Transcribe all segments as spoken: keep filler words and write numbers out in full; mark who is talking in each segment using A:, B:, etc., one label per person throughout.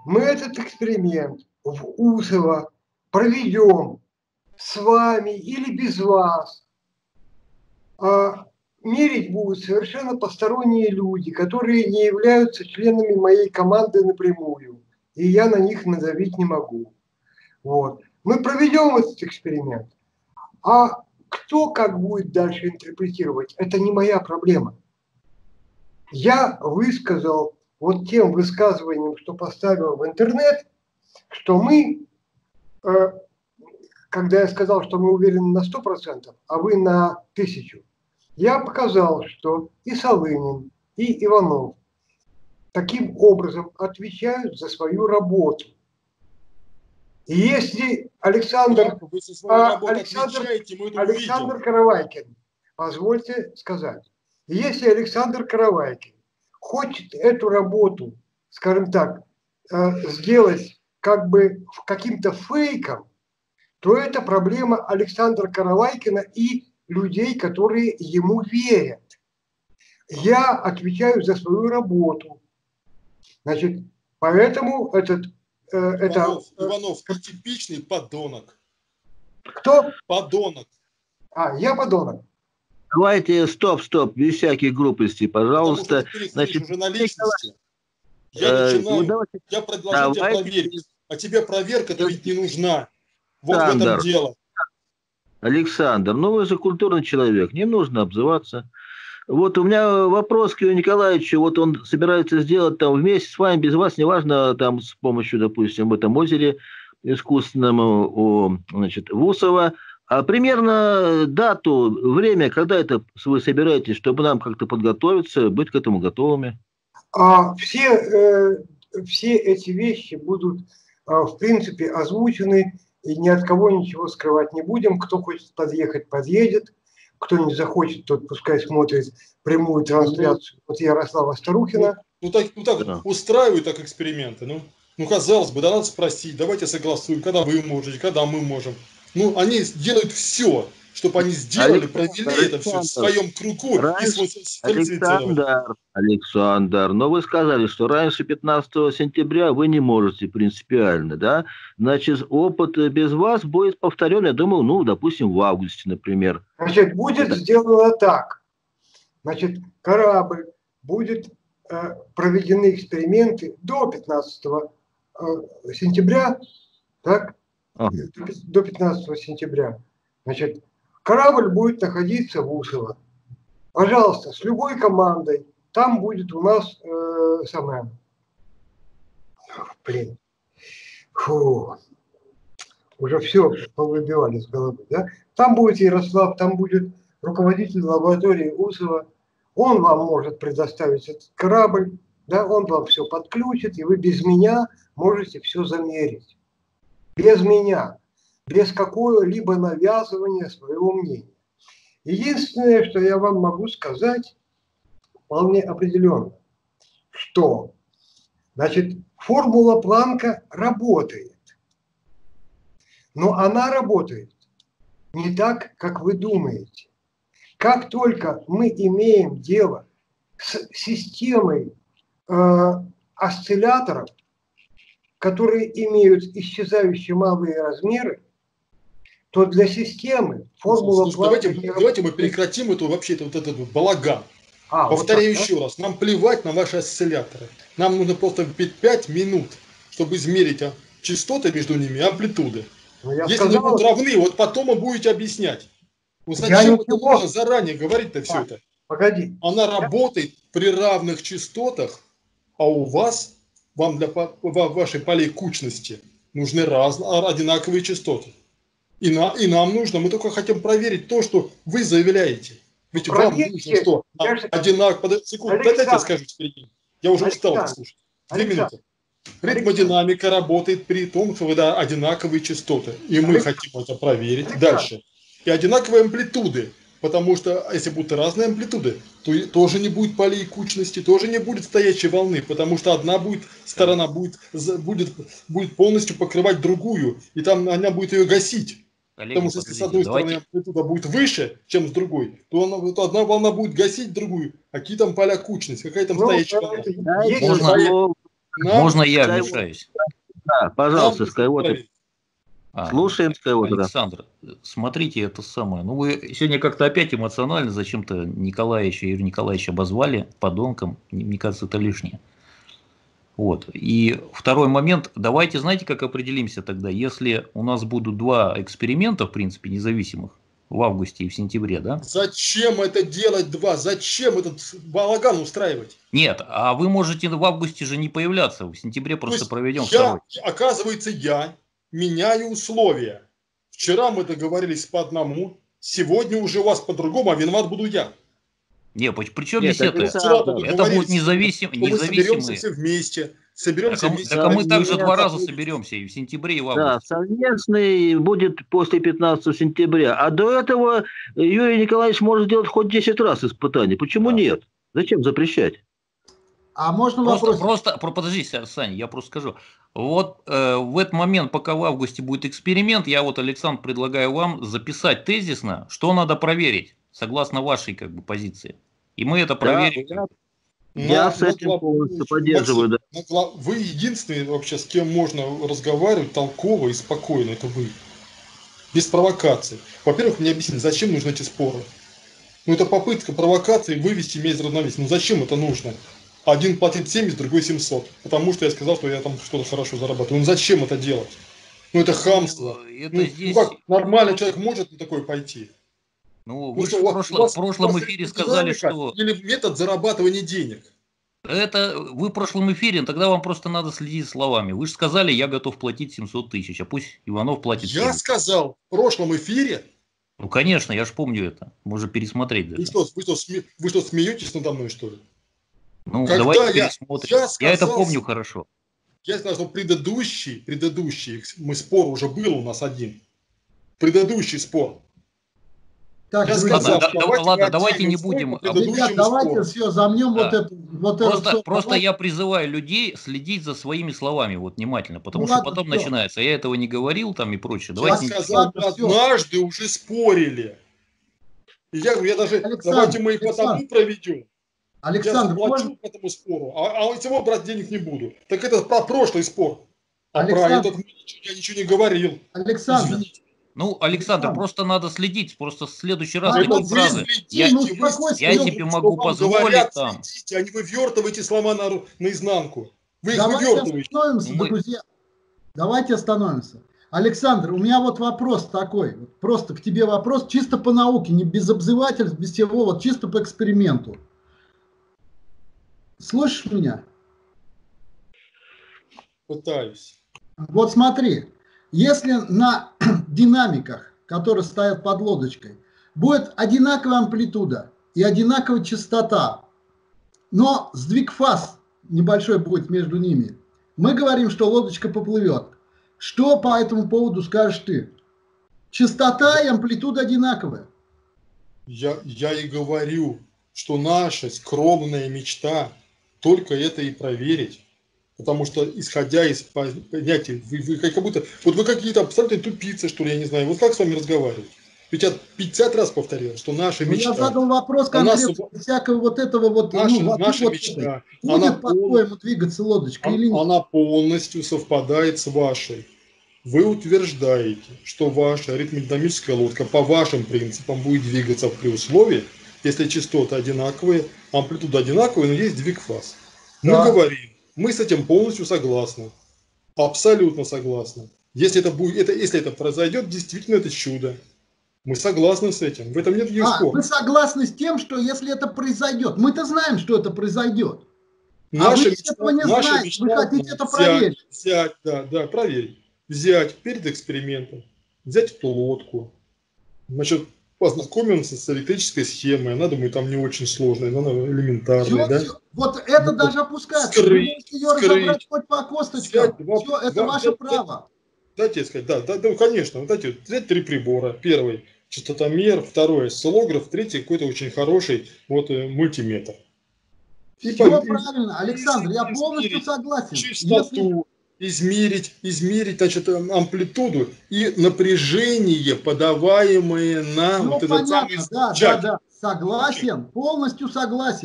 A: мы этот эксперимент в Усово проведем с вами или без вас. А мерить будут совершенно посторонние люди, которые не являются членами моей команды напрямую. И я на них надавить не могу. Вот. Мы проведем этот эксперимент. А кто как будет дальше интерпретировать, это не моя проблема. Я высказал вот тем высказыванием, что поставил в интернет, что мы, э, когда я сказал, что мы уверены на сто процентов, а вы на тысячу, я показал, что и Солынин, и Иванов таким образом отвечают за свою работу. И если Александр,
B: вы со своей
A: а,
B: работой
A: Александр,
B: отвечаете, мы это
A: Александр
B: увидим.
A: Каравайкин, позвольте сказать, если Александр Каравайкин хочет эту работу, скажем так, сделать как бы каким-то фейком, то это проблема Александра Каравайкина и людей, которые ему верят. Я отвечаю за свою работу. Значит, поэтому этот... Э,
B: Иванов,
A: это,
B: Иванов, ты типичный подонок.
A: Кто?
B: Подонок.
A: А, я подонок.
C: Давайте, стоп, стоп, без всяких глупостей, пожалуйста.
B: Потому что ты переходишь
C: Значит,
B: уже на личности. Я
C: э,
B: начинаю,
C: ну, давайте,
B: я предложил тебе
C: давайте,
B: проверить. А тебе проверка-то ведь не нужна. Вот
C: Александр,
B: в этом дело.
C: Александр, ну вы же культурный человек, не нужно обзываться. Вот у меня вопрос к Юрию Николаевичу. Вот он собирается сделать там вместе с вами, без вас, неважно, там с помощью, допустим, в этом озере искусственном у, значит, в Усово. А примерно дату, время, когда это вы собираетесь, чтобы нам как-то подготовиться, быть к этому готовыми?
A: А все, э, все эти вещи будут, э, в принципе, озвучены, и ни от кого ничего скрывать не будем. Кто хочет подъехать, подъедет. Кто не захочет, тот пускай смотрит прямую трансляцию от Ярослава Старухина.
B: Ну, ну так, ну, так
C: Да.
B: устраивают так эксперименты. Ну, ну, казалось бы, да надо спросить, давайте согласуем, когда вы можете, когда мы можем. Ну, они делают все, чтобы они сделали,
C: Александр,
B: провели это все в своем кругу
C: раньше,
B: и сфальсифицировали.
C: Александр, Александр, но вы сказали, что раньше пятнадцатого сентября вы не можете принципиально, да? Значит, опыт без вас будет повторен, я думаю, ну, допустим, в августе, например.
A: Значит, будет
C: Это...
A: сделано так. Значит, корабль, будет э, проведены эксперименты до пятнадцатого сентября, так?
C: Ага.
A: До пятнадцатого сентября. Значит, корабль будет находиться в Усово. Пожалуйста, с любой командой. Там будет у нас э, самое... Блин. Фу. Уже все повыбивали с головы. Да? Там будет Ярослав, там будет руководитель лаборатории Усово. Он вам может предоставить этот корабль. Да? Он вам все подключит, и вы без меня можете все замерить. Без меня. Без какого-либо навязывания своего мнения. Единственное, что я вам могу сказать, вполне определенно, что, значит, формула Планка работает. Но она работает не так, как вы думаете. Как только мы имеем дело с системой э, осцилляторов, которые имеют исчезающие малые размеры, то для системы формула
B: Слушай,
A: Планка...
B: давайте,
A: не
B: давайте мы
A: работает.
B: прекратим эту, вообще вот этот балаган.
A: А,
B: Повторяю
A: вот так,
B: еще
A: да?
B: раз, нам плевать на ваши осцилляторы. Нам нужно просто пять минут, чтобы измерить частоты между ними и амплитуды.
A: Ну, я
B: Если
A: сказал,
B: они будут равны, вот потом вы будете объяснять. Ну
A: я
B: зачем это
A: ничего...
B: нужно заранее говорить-то все
A: А,
B: это?
A: Погоди.
B: Она
A: Я...
B: работает при равных частотах, а у вас, вам для вашей полей кучности нужны разные, одинаковые частоты. И, на, и нам нужно, мы только хотим проверить то, что вы заявляете. Ведь вам нужно, что
A: я же...
B: одинаково... Подожди, секунду,
A: Александр,
B: дайте я скажу, Сергей. Я уже устал это слушать. Две
A: Александр,
B: минуты. Ритмодинамика работает при том, что вы да, одинаковые частоты. И мы
A: Александр,
B: хотим это проверить
A: Александр.
B: дальше. И одинаковые амплитуды. Потому что если будут разные амплитуды, то и тоже не будет полей кучности, тоже не будет стоячей волны, потому что одна будет, сторона будет, будет, будет полностью покрывать другую, и там она будет ее гасить.
D: Коллеги,
B: Потому что если с одной
D: давайте...
B: стороны амплитуда будет выше, чем с другой, то, она, то одна волна будет гасить другую. А какие там поля кучность, какая там
A: Ну,
B: стоячая волна.
A: есть
D: Можно...
B: Нам,
D: Можно я
C: Skywalker.
D: вмешаюсь?
C: Да, пожалуйста,
B: нам
C: Скайуотер.
D: А,
C: Слушаем Скайуотера.
D: Александр, смотрите, это самое. Ну, вы сегодня как-то опять эмоционально зачем-то Николаевича, Юрия Николаевича обозвали подонком. Мне кажется, это лишнее. Вот. И второй момент. Давайте, знаете, как определимся тогда? Если у нас будут два эксперимента, в принципе, независимых, в августе и в сентябре, да?
B: Зачем это делать два? Зачем этот балаган устраивать?
D: Нет, а вы можете в августе же не появляться. В сентябре просто проведем
B: я,
D: второй.
B: Оказывается, я меняю условия. Вчера мы договорились по одному, сегодня уже у вас по-другому, а виноват буду я.
D: Не, причем
C: Нет,
D: здесь
C: это
D: это?
C: Александр.
D: Это будут независим,
B: мы соберемся
D: независимые.
B: все вместе. Соберемся
D: Так, а-
B: вместе.
D: так а мы
C: Да,
D: также
C: нет,
D: два раза
B: августе.
D: соберемся, и в сентябре, и в
C: Да,
D: августе.
C: совместный будет после пятнадцатого сентября. А до этого Юрий Николаевич может делать хоть десять раз испытания. Почему
D: Да.
C: нет? Зачем запрещать?
A: А можно
D: Просто,
A: вопрос?
D: просто, про- подожди, Са- Саня, я просто скажу. Вот э, в этот момент, пока в августе будет эксперимент, я вот, Александр, предлагаю вам записать тезисно, что надо проверить, согласно вашей как бы позиции. И мы это проверим.
C: Да, я
B: На-
C: с
B: на
C: этим
B: глав-
C: полностью поддерживаю. Да.
B: Максим, на глав- Вы единственный вообще, с кем можно разговаривать толково и спокойно, это вы. Без провокаций. Во-первых, мне объяснили, зачем нужны эти споры. Ну, это попытка провокации вывести меня из равновесия. Ну, зачем это нужно? Один платит семьдесят, другой семьсот. Потому что я сказал, что я там что-то хорошо зарабатываю. Ну, зачем это делать? Ну, это хамство.
D: Это
B: Ну, ну
D: здесь...
B: как, нормальный человек может на такое пойти?
D: Ну,
B: Ну,
D: вы
B: что,
D: же
B: у
D: в,
B: вас-
D: прошло-
B: у вас-
D: в прошлом
B: у вас
D: эфире
B: это
D: сказали,
B: динамика
D: что...
B: Или метод зарабатывания денег?
D: Это вы в прошлом эфире, тогда вам просто надо следить за словами. Вы же сказали, я готов платить семьсот тысяч, а пусть Иванов платит
B: Я
D: семьдесят.
B: сказал в прошлом эфире.
D: Ну, конечно, я же помню это. Можно пересмотреть даже.
B: Вы что, вы, что, сме- вы что, смеетесь надо мной, что ли?
D: Ну,
B: Когда
D: давайте
B: я-
D: пересмотрим.
B: я
D: Я,
B: сказал,
D: это помню
B: что-
D: хорошо.
B: Я сказал, что предыдущий, предыдущий, мы спор уже был у нас один. Предыдущий спор.
A: Так,
B: Я
A: друзья,
B: сказал,
D: да- да-
B: давайте
D: ладно,
B: мы
D: давайте
B: отдельно
D: не
B: устроим
D: будем
B: по
D: об-
B: предыдущему
A: ребят, давайте
B: спору.
A: все замнем
D: Да.
A: вот это, вот это
D: Просто,
A: всё.
D: просто
A: Давайте-
D: я призываю людей следить за своими словами вот внимательно, потому
A: Ну
D: что
A: ладно,
D: потом
A: всё.
D: начинается, я этого не говорил там и прочее.
B: Я
D: Давайте не-
B: сказал,
A: Ладно,
B: мы
A: всё.
B: однажды уже спорили. И я говорю, я даже,
A: Александр,
B: давайте мы и потому
A: Александр.
B: проведем. Я
A: Александр,
B: заплачу
A: можно?
B: по этому спору, а, а всего брать денег не буду. Так это про прошлый спор. А
A: Александр.
B: про этот я ничего не говорил.
A: Александр,
B: Извините.
D: Ну, Александр,
A: Александр.
D: просто надо следить, просто в следующий раз
A: А,
D: такие
A: вот
D: фразы.
B: следите,
D: Я,
A: ну,
B: вы
A: успокойся,
D: я
A: ну,
D: тебе
B: что
D: могу
B: вам
D: позволить
B: говорят,
D: там.
B: следите, а не вывертывайте слова на, ру- наизнанку. Вы их
A: давайте
B: вывертываете.
A: остановимся,
D: Ну, мы-
A: друзья. Давайте остановимся. Александр, у меня вот вопрос такой. Вот просто к тебе вопрос чисто по науке, не без обзывательств, без всего, вот чисто по эксперименту. Слышишь меня?
B: Пытаюсь.
A: Вот смотри, если на динамиках, которые стоят под лодочкой, будет одинаковая амплитуда и одинаковая частота, но сдвиг фаз небольшой будет между ними, мы говорим, что лодочка поплывет. Что по этому поводу скажешь ты? Частота и амплитуда одинаковая.
B: Я, я и говорю, что наша скромная мечта только это и проверить. Потому что, исходя из понятий, вы, вы как будто, вот вы какие-то абсолютно тупицы, что ли, я не знаю. Вот как с вами разговаривать? Ведь я пятьдесят раз повторял, что наша
A: Ну,
B: мечта...
A: я задал вопрос
B: Она
A: конкретно, без всякого вот этого вот...
B: Наша,
A: ну,
B: наша
A: вот
B: мечта,
A: этой.
B: она,
A: Будет,
B: пол-
A: по-твоему, двигаться лодочка или нет?
B: она полностью совпадает с вашей. Вы утверждаете, что ваша аритмодинамическая лодка по вашим принципам будет двигаться при условии, если частоты одинаковые, амплитуда одинаковая, но есть сдвиг фаз. Мы
A: Да.
B: говорим, мы с этим полностью согласны. Абсолютно согласны. Если это, будет, это, если это произойдет, действительно это чудо. Мы согласны с этим. В этом нет никаких
A: А,
B: споров.
A: вы согласны с тем, что если это произойдет, мы-то знаем, что это произойдет.
B: Наша
A: вы
B: мечта,
A: этого не
B: наша
A: знаете,
B: мечта
A: вы хотите
B: будет
A: это
B: взять,
A: проверить.
B: Взять, да, да, проверить. Взять перед экспериментом, взять эту лодку, значит, познакомиться с электрической схемой. Она, думаю, там не очень сложная, она элементарная,
A: Всё,
B: да?
A: всё. Вот это
B: Ну,
A: даже опускается.
B: скрыть,
A: Вы можете ее
B: скрыть.
A: разобрать хоть по косточкам.
B: Взять два-
A: Все, это
B: два-
A: ваше
B: взять-
A: право.
B: Дайте я сказать, да, да, да, конечно, вот дайте, взять три прибора. Первый частотомер, второй осциллограф, третий какой-то очень хороший вот э, мультиметр. И
A: Все
B: по-
A: правильно, Александр, я
B: измерить
A: полностью согласен. Если-
B: частоту, измерить, измерить, значит, амплитуду и напряжение, подаваемое на
A: Ну,
B: вот этот
A: понятно,
B: самый
A: да, да,
B: джек.
A: да, согласен, полностью согласен.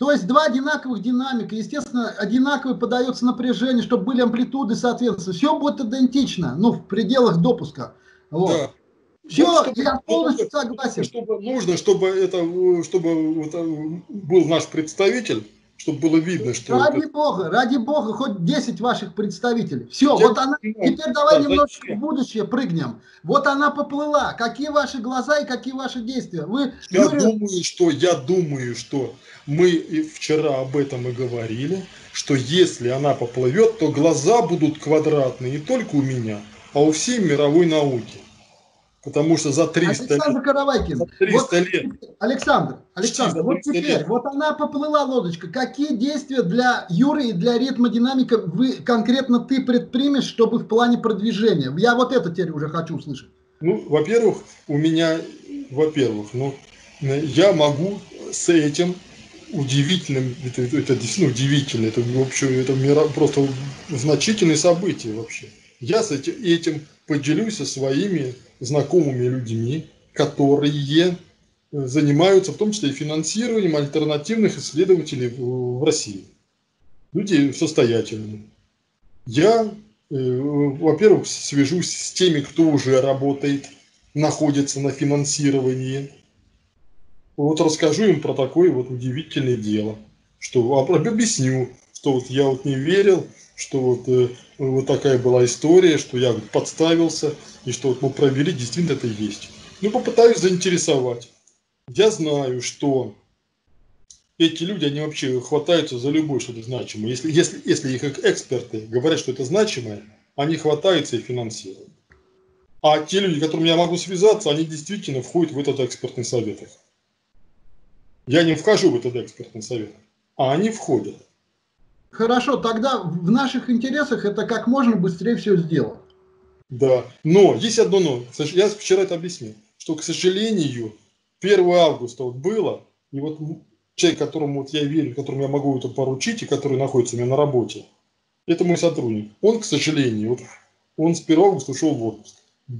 E: То есть два одинаковых динамика, естественно, одинаково подается напряжение, чтобы были амплитуды соответственно. Все будет идентично, ну, в пределах допуска. Вот.
B: Да.
E: Все,
B: Вот чтобы,
E: я полностью согласен.
B: Чтобы, нужно, чтобы, это, чтобы вот, был наш представитель, чтобы было видно, что...
E: Ради
B: это...
E: бога, ради бога, хоть десять ваших представителей. Все,
B: Я
E: вот она,
B: понимаю,
E: теперь давай
B: да,
E: немножко
B: зачем?
E: в будущее прыгнем. Вот она поплыла. Какие ваши глаза и какие ваши действия? Вы,
B: Я
E: Юрий...
B: думаю, что, я думаю, что мы и вчера об этом и говорили, что если она поплывет, то глаза будут квадратные не только у меня, а у всей мировой науки. Потому что за триста
E: Александр
B: лет...
E: Каравайкин,
B: За триста
E: вот,
B: лет...
E: Александр, Александр, вот теперь,
B: лет.
E: вот она поплыла, лодочка. Какие действия для Юры и для ритмодинамика вы конкретно ты предпримешь, чтобы в плане продвижения? Я вот это теперь уже хочу услышать.
B: Ну, во-первых, у меня, во-первых, ну, я могу с этим удивительным, это, это действительно удивительно, это вообще, это просто значительное событие вообще. Я с этим, этим поделюсь со своими знакомыми людьми, которые занимаются в том числе и финансированием альтернативных исследователей в, в России. Люди состоятельные. Я, э, во-первых, свяжусь с теми, кто уже работает, находится на финансировании. Вот расскажу им про такое вот удивительное дело, что объясню, что вот я вот не верил, что вот, э, вот такая была история, что я вот подставился, и что вот мы провели, действительно это есть. Ну, попытаюсь заинтересовать. Я знаю, что эти люди, они вообще хватаются за любое что-то значимое. Если, если, если их эксперты говорят, что это значимое, они хватаются и финансируют. А те люди, с которыми я могу связаться, они действительно входят в этот экспертный совет. Я не вхожу в этот экспертный совет, а они входят.
E: Хорошо, тогда в наших интересах это как можно быстрее все сделать.
B: Да, но есть одно но. Я вчера это объяснил, что, к сожалению, первого августа вот было, и вот человек, которому вот я верю, которому я могу это поручить, и который находится у меня на работе, это мой сотрудник. Он, к сожалению, вот, он с первого августа ушел в отпуск.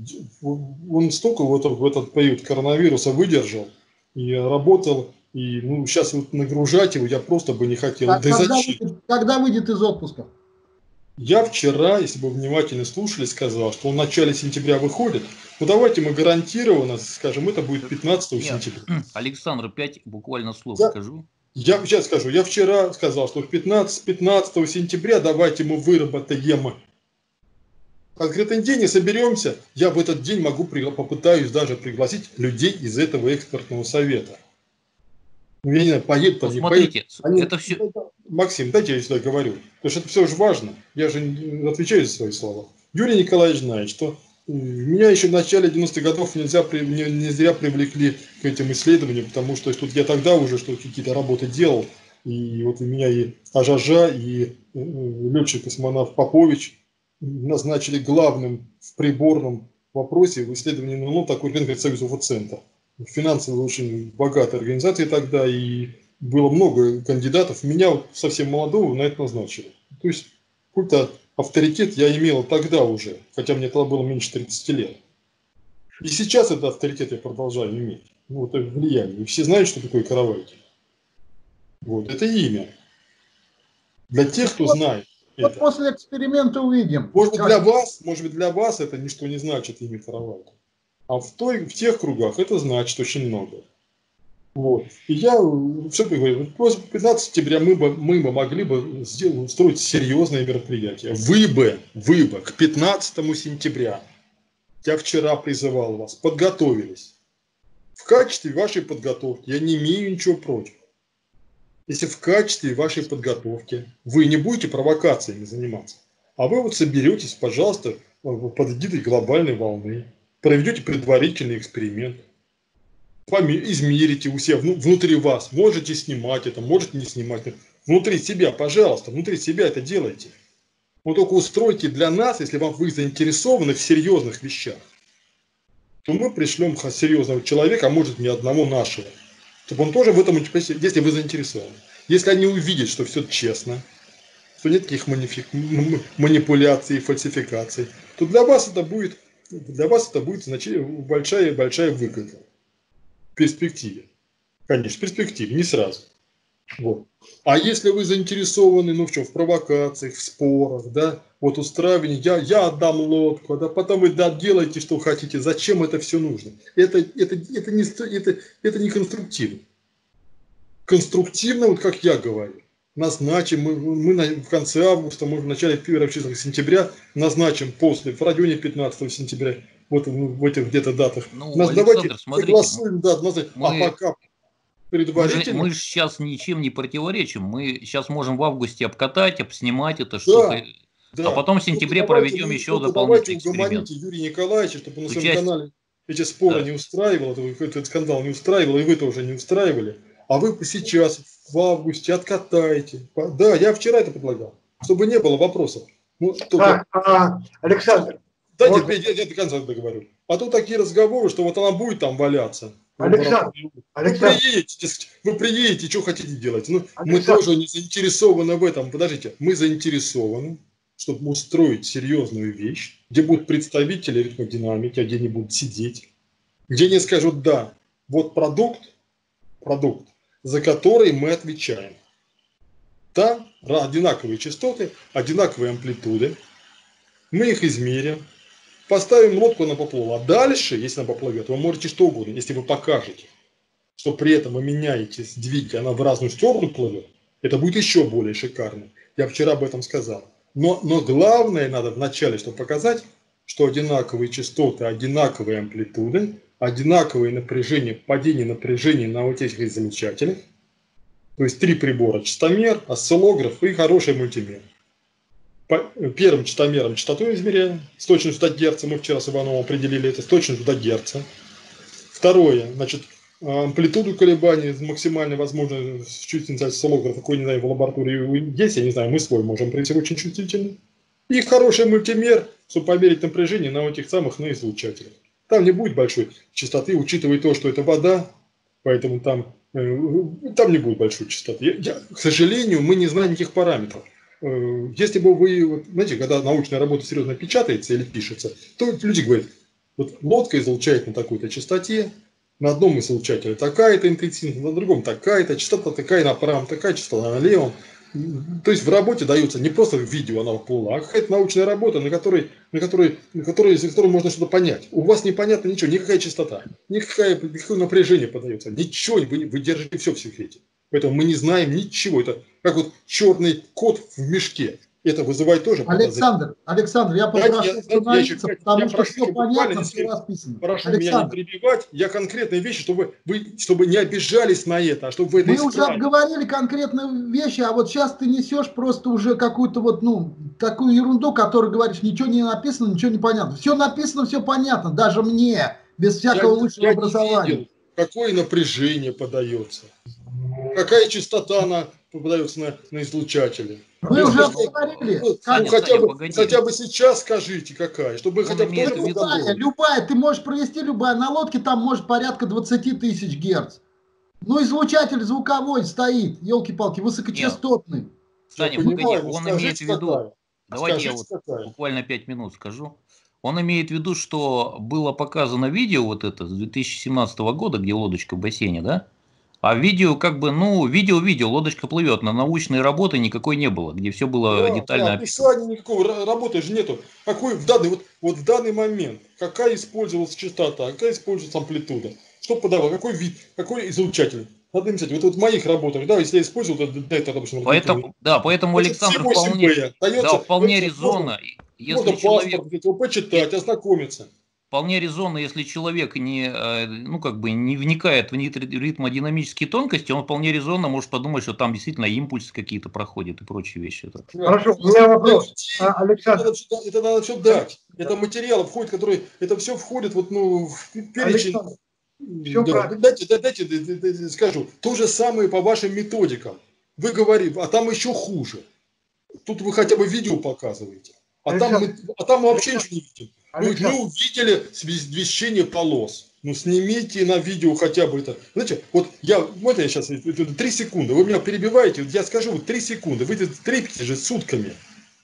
B: Он столько в этот, в этот период коронавируса выдержал и работал, и ну, сейчас вот нагружать его я просто бы не хотел.
E: А
B: да
E: когда,
B: зачем?
E: выйдет, когда выйдет из отпуска?
B: Я вчера, если бы внимательно слушали, сказал, что он в начале сентября выходит. Ну давайте мы гарантированно скажем, это будет пятнадцатого сентября.
D: Александр, пять буквально слов
B: я,
D: скажу.
B: Я сейчас скажу, я вчера сказал, что пятнадцатого сентября давайте мы выработаем конкретный день и соберемся. Я в этот день могу попытаюсь даже пригласить людей из этого экспертного совета. Ну, я не знаю, поедут
D: ну,
B: они,
D: смотрите,
B: поедут.
D: это все...
B: Максим, дайте я сюда говорю. Потому что это все же важно. Я же отвечаю за свои слова. Юрий Николаевич знает, что меня еще в начале девяностых годов нельзя, не, не зря привлекли к этим исследованиям, потому что тут я тогда уже что какие-то работы делал. И вот у меня и Ажажа, и летчик-космонавт Попович назначили главным в приборном вопросе в исследовании НЛО такой рынок Союз Уфоцентр. Финансово очень богатая организация тогда, и было много кандидатов. Меня вот совсем молодого на это назначили. То есть какой-то авторитет я имел тогда уже, хотя мне тогда было меньше тридцати лет. И сейчас этот авторитет я продолжаю иметь. Ну, это влияние. И все знают, что такое Каравайкин. Вот, это имя. Для тех, кто знает.
E: Вот
B: это.
E: После эксперимента увидим.
B: Может быть,
E: как...
B: для вас, может быть, для вас это ничто не значит имя Каравайкин. А в, той, в тех кругах это значит очень много. Вот. И я все-таки говорю, после пятнадцатого сентября мы бы, мы бы могли бы сделать, устроить серьезное мероприятие. Вы бы, вы бы к пятнадцатому сентября, я вчера призывал вас, подготовились. В качестве вашей подготовки я не имею ничего против. Если в качестве вашей подготовки вы не будете провокациями заниматься, а вы вот соберетесь, пожалуйста, под эгидой глобальной волны, проведете предварительный эксперимент, измерите у себя внутри вас, можете снимать это, можете не снимать это, внутри себя, пожалуйста, внутри себя это делайте. Но только устройте для нас, если вам вы заинтересованы в серьезных вещах, то мы пришлем серьезного человека, а может не одного нашего, чтобы он тоже в этом, если вы заинтересованы. Если они увидят, что все честно, что нет никаких манипуляций и фальсификаций, то для вас это будет, для вас это будет большая-большая выгода. В перспективе. Конечно, в перспективе, не сразу. Вот. А если вы заинтересованы, ну в чем, в провокациях, в спорах, да, вот устраивание, я, я отдам лодку, да, потом вы да, делаете, что хотите, зачем это все нужно? Это, это, это, не, это, это не конструктивно. Конструктивно, вот как я говорю, назначим, мы, мы на, в конце августа, может в начале первых числах сентября назначим после, в районе пятнадцатого сентября, вот в этих где-то датах.
D: Ну,
B: Нас
D: Александр,
B: давайте
D: смотрите,
B: согласуем, да, назначим,
D: мы,
B: а пока
D: мы же,
B: предварительно.
D: мы же сейчас ничем не противоречим. Мы сейчас можем в августе обкатать, обснимать это
B: Да,
D: что-то,
B: да.
D: а потом в
B: Только
D: сентябре
B: давайте
D: проведем
B: вы-
D: еще
B: только
D: дополнительный
B: давайте
D: эксперимент.
B: угомоните Юрия Николаевича, чтобы на
D: С
B: своем
D: участием-
B: канале эти споры
D: Да.
B: не устраивал, это- этот скандал не устраивал, и вы тоже не устраивали. А вы сейчас в августе откатаете. Да, я вчера это предлагал, чтобы не было вопросов. Ну, только...
A: Так, а, Александр,
B: Дайте
A: можно-
B: теперь, я, я до конца договорю. А то такие разговоры, что вот она будет там валяться.
A: Александр,
B: Вы
A: Александр.
B: приедете, вы приедете, что хотите делать. Ну, мы
A: Александр.
B: тоже не заинтересованы в этом. Подождите, мы заинтересованы, чтобы устроить серьезную вещь, где будут представители ритмодинамики, где они будут сидеть, где они скажут, да, вот продукт, продукт, за который мы отвечаем. Там одинаковые частоты, одинаковые амплитуды, мы их измерим, поставим лодку на поплыл. А дальше, если она поплывет, вы можете что угодно, если вы покажете, что при этом вы меняете сдвиг, и она в разную сторону плывет, это будет еще более шикарно. Я вчера об этом сказал. Но, но главное надо вначале, чтобы показать, что одинаковые частоты, одинаковые амплитуды, одинаковые напряжения, падение напряжения на вот этих излучателях. То есть три прибора: частомер, осциллограф и хороший мультимер. По первым частомером частоту измеряем с точностью до герца. Мы вчера с Ивановым определили это с точностью до герца. Второе, значит, амплитуду колебаний максимально возможно с чувствительностью осциллографа, какой, не знаю, в лаборатории есть, я не знаю, мы свой можем прийти очень чувствительный. И хороший мультимер, чтобы померить напряжение на этих самых на излучателях. Там не будет большой частоты, учитывая то, что это вода, поэтому там, э, там не будет большой частоты. Я, я, к сожалению, мы не знаем никаких параметров. Э, если бы вы, вот, знаете, когда научная работа серьезно печатается или пишется, то люди говорят, вот лодка излучает на такой-то частоте, на одном излучателе такая-то интенсивность, на другом такая-то, частота такая на правом, такая частота на левом. То есть в работе дается не просто видео она плыла, а какая-то научная работа, на которой, на которой, на которой, за которой можно что-то понять. У вас непонятно ничего, никакая частота, никакое, никакое напряжение подается, ничего, вы, вы держите все в секрете. Поэтому мы не знаем ничего. Это как вот черный кот в мешке. Это вызывает тоже...
E: Александр, Александр, я попрошу
B: дайте,
E: остановиться,
B: я,
E: потому
B: я
E: что
B: прошу,
E: все понятно, все расписано.
B: Прошу
E: Александр,
B: меня не перебивать. Я конкретные вещи, чтобы вы чтобы не обижались на это, а чтобы вы это
E: мы
B: исправили.
E: уже обговорили конкретные вещи, а вот сейчас ты несешь просто уже какую-то вот, ну, такую ерунду, которую говоришь, ничего не написано, ничего не понятно. Все написано, все понятно, даже мне, без всякого
B: я,
E: высшего
B: я
E: образования.
B: Не видел, какое напряжение подается, какая частота она подается на, на излучатели.
E: Мы
B: Без-
E: уже
B: без-
E: обговорили.
B: ну,
D: Саня,
B: хотя,
D: Саня,
B: бы,
D: погоди.
B: хотя бы сейчас скажите, какая, чтобы
D: Он
B: хотя бы
D: имеет
B: тоже
D: в виду-
B: было.
E: Любая, любая, ты можешь провести любая. На лодке там может порядка двадцать тысяч герц. Ну, излучатель звуковой стоит, елки-палки, высокочастотный.
D: Саня,
B: Я
D: погоди,
B: понимаю, но
D: он
B: скажите,
D: имеет в виду...
B: какая.
D: Давайте я
B: Скажите,
D: вот
B: какая.
D: буквально пять минут скажу. Он имеет в виду, что было показано видео вот это с две тысячи семнадцатого года, где лодочка в бассейне, да? А видео как бы, ну, видео-видео, лодочка плывет, на научной работы никакой не было, где все было
B: Да,
D: детально
B: да,
D: описано.
B: описания никакого, ра- работы же нету. Какой в данный, вот, вот в данный момент, какая использовалась частота, какая используется амплитуда, что подавал, какой вид, какой излучатель. Надо им сказать, вот, вот в моих работах, да, если я использовал, то да, это, допустим,
D: Поэтому, да, поэтому Александр вполне, да, вполне резонно, если
B: можно
D: человек...
B: паспорт взять, его почитать, ознакомиться.
D: Вполне резонно, если человек не, э, ну, как бы не вникает в ритмодинамические тонкости, он вполне резонно может подумать, что там действительно импульсы какие-то проходят и прочие вещи.
A: Хорошо, у меня вопрос. А,
B: Это
A: Александр,
B: надо, все- это надо все дать. Это материалы входит, которые, это все входит вот, ну, в перечень.
A: Александр, всё
B: Да,
A: правильно.
B: дайте, да, дайте, да, да, да, скажу. То же самое по вашим методикам. Вы говорите, а там еще хуже. Тут вы хотя бы видео показываете. А там, мы, а там мы вообще ничего не видим. Мы,
A: Александр.
B: мы увидели свещение полос. Ну снимите на видео хотя бы это. Знаете, вот я, вот я сейчас, три секунды, вы меня перебиваете, я скажу, вот три секунды, вы это трепите же сутками.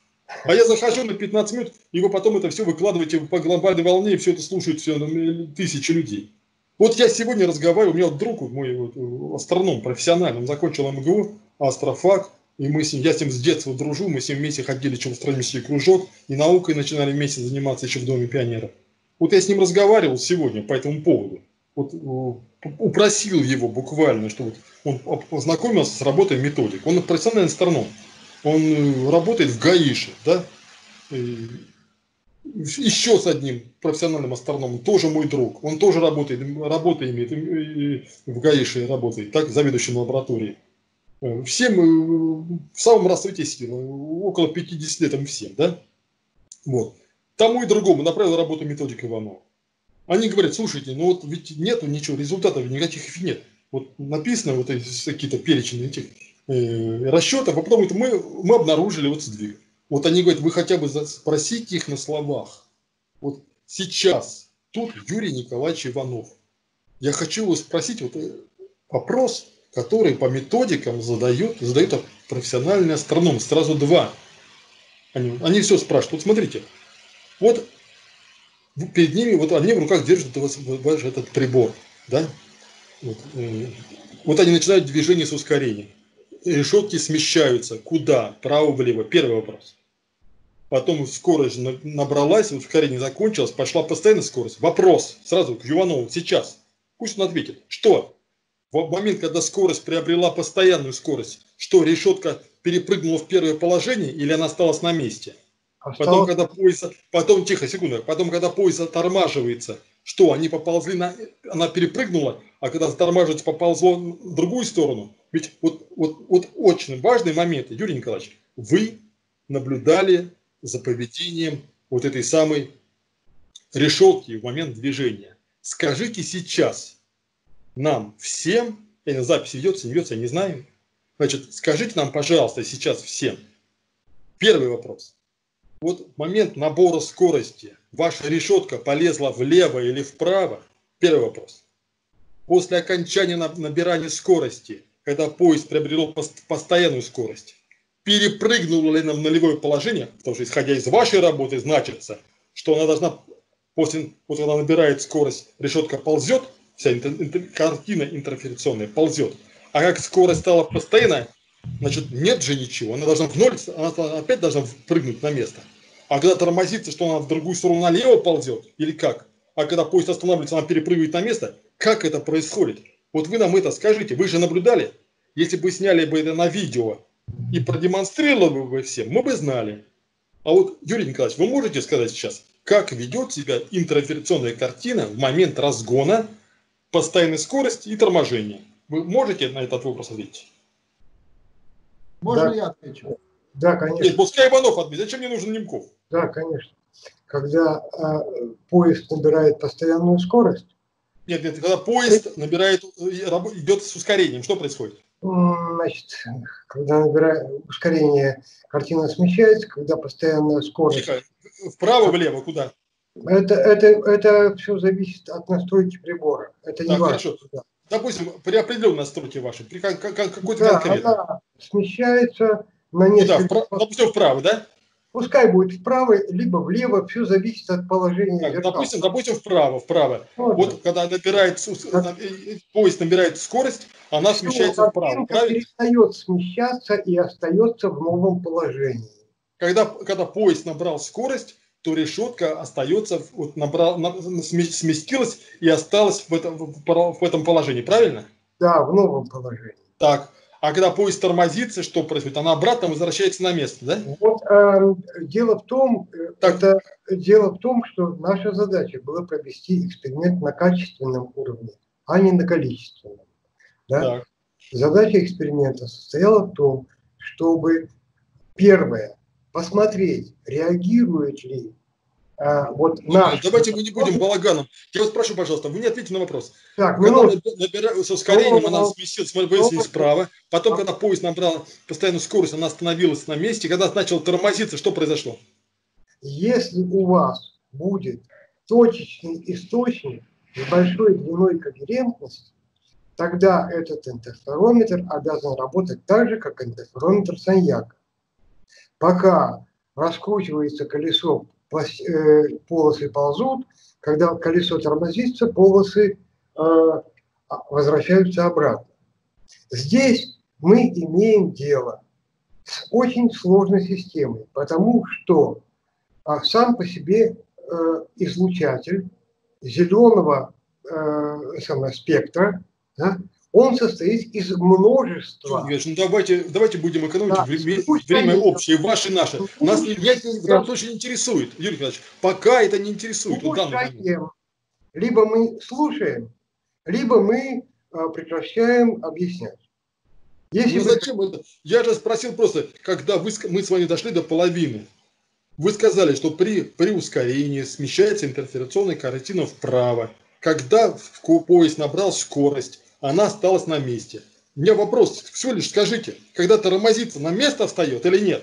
B: А я захожу на пятнадцать минут, и вы потом это все выкладываете по глобальной волне, и все это слушают все, тысячи людей. Вот я сегодня разговаривал, у меня вот друг мой вот, астроном профессиональный, он закончил эм гэ у, астрофак, и мы с ним, я с ним с детства дружу, мы с ним вместе ходили в астрономический кружок, и наукой начинали вместе заниматься еще в Доме пионеров. Вот я с ним разговаривал сегодня по этому поводу. Вот упросил его буквально, что вот он познакомился с работой методик. Он профессиональный астроном. Он работает в ГАИШе, да? И еще с одним профессиональным астрономом, тоже мой друг. Он тоже работает, работа имеет, в ГАИШе работает, так, заведующим лабораторией. Всем в самом расцвете сил, около пятидесяти лет им всем, да? Вот. Тому и другому направил работу методик Иванова. Они говорят, слушайте, ну вот ведь нету ничего, результатов никаких нет. Вот написано вот какие-то перечни этих э, расчетов, а потом это мы, мы обнаружили вот сдвиг. Вот они говорят, вы хотя бы спросите их на словах. Вот сейчас тут Юрий Николаевич Иванов. Я хочу его спросить вот вопрос, который по методикам задает, задает профессиональный астроном. Сразу два. Они, они все спрашивают. Вот смотрите, вот перед ними, вот они в руках держат этот прибор, да? Вот, вот они начинают движение с ускорением. Решетки смещаются. Куда? Право-влево. Первый вопрос. Потом скорость набралась, ускорение закончилось, пошла постоянная скорость. Вопрос сразу к Иванову сейчас. Пусть он ответит. Что? В момент, когда скорость приобрела постоянную скорость, что решетка перепрыгнула в первое положение или она осталась на месте? Потом, когда поезд, потом, тихо, секунду, потом, когда поезд оттормаживается, что, они поползли, на, она перепрыгнула, а когда оттормаживается, поползло в другую сторону. Ведь вот, вот, вот очень важный момент, Юрий Николаевич, вы наблюдали за поведением вот этой самой решетки в момент движения. Скажите сейчас нам всем, я не знаю, запись ведется, не ведется, я не знаю, значит, скажите нам, пожалуйста, сейчас всем, первый вопрос. Вот в момент набора скорости ваша решетка полезла влево или вправо? Первый вопрос. После окончания набирания скорости, когда поезд приобрел постоянную скорость, перепрыгнула ли она в нулевое положение? Потому что, исходя из вашей работы, значится, что она должна, после, вот когда набирает скорость, решетка ползет, вся интер, интер, картина интерференционная ползет. А как скорость стала постоянной, значит, нет же ничего, она должна в ноль, она опять должна прыгнуть на место. А когда тормозится, что она в другую сторону налево ползет, или как? А когда поезд останавливается, она перепрыгивает на место, как это происходит? Вот вы нам это скажите, вы же наблюдали? Если бы сняли бы это на видео и продемонстрировали бы всем, мы бы знали. А вот, Юрий Николаевич, вы можете сказать сейчас, как ведет себя интерференционная картина в момент разгона, постоянной скорости и торможения? Вы можете на этот вопрос ответить?
E: Можно
A: да.
E: я отвечу?
A: Да, конечно.
B: Нет, пускай Иванов ответит. Зачем мне нужен Немков?
A: Да, конечно. Когда э, поезд набирает постоянную скорость.
B: Нет, нет, когда поезд набирает, идет с ускорением, что происходит?
A: Значит, когда набирает ускорение, картина смещается, когда постоянная скорость.
B: Тихо. Вправо-влево, куда?
A: Это, это, это все зависит от настройки прибора. Это не
B: так,
A: важно.
B: Хорошо. Допустим, при определенной настройке вашей, при как, как, какой-то
A: да,
B: конкретной.
A: Она смещается на несколько...
B: Куда? Вправо, допустим, вправо, да?
A: Пускай будет вправо, либо влево, все зависит от положения
B: Так,
A: зеркал.
B: допустим, допустим, вправо, вправо.
A: Вот,
B: вот
A: да.
B: Когда набирает, поезд набирает скорость, она
A: Все,
B: смещается вправо, правильно?
A: перестает смещаться и остается в новом положении.
B: Когда, когда поезд набрал скорость, то решетка остается, вот набрал, сместилась и осталась в этом, в этом положении, правильно?
A: Да, в новом положении.
B: Так, а когда поезд тормозится, что происходит? Она обратно возвращается на место, да?
A: Вот э, дело в том,
B: так.
A: это дело в том, что наша задача была провести эксперимент на качественном уровне, а не на количественном. Да? Задача эксперимента состояла в том, чтобы первое посмотреть, реагирует ли а, вот наш...
B: Давайте мы не будем балаганом. Я вас прошу, пожалуйста, вы не ответите на вопрос.
A: Так,
B: когда
A: ну,
B: набираю, с ускорением
A: ну,
B: она сместилась ну, справа, потом, когда поезд набрал постоянную скорость, она остановилась на месте, когда начал тормозиться, что произошло?
A: Если у вас будет точечный источник с большой длиной когерентности, тогда этот интерферометр обязан работать так же, как интерферометр Саньяка. Пока раскручивается колесо, полосы ползут, когда колесо тормозится, полосы возвращаются обратно. Здесь мы имеем дело с очень сложной системой, потому что сам по себе излучатель зеленого самого спектра, да, он состоит из множества.
B: Ильич, ну давайте, давайте будем экономить
A: да,
B: время, время общее, ваше и наше. Нас меня это в данном случае не интересует, Юрий Николаевич. Пока это не интересует. Вот
A: либо мы слушаем, либо мы а, прекращаем объяснять. Если
B: ну
A: вы...
B: зачем это? Я же спросил просто, когда вы, мы с вами дошли до половины. Вы сказали, что при, при ускорении смещается интерферационная картина вправо. Когда поезд набрал скорость, она осталась на месте. У меня вопрос, всего лишь скажите, когда тормозится, на место встает или нет?